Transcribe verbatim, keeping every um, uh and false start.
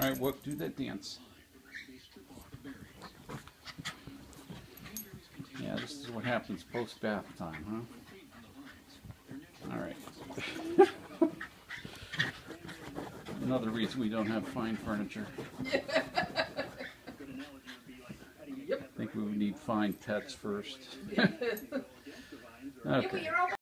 Alright, Wook, do that dance. Yeah, this is what happens post-bath time, huh? Alright. Another reason we don't have fine furniture. I think we would need fine pets first. Okay.